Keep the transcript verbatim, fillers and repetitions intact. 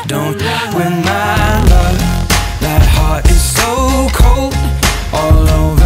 Don't with my love. That heart is so cold all over